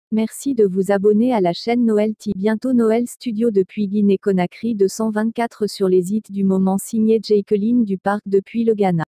Merci de vous abonner à la chaîne Noël T. Bientôt Noël Studio depuis Guinée-Conakry 224 sur les hits du moment signé Jacqueline du Parc depuis le Ghana.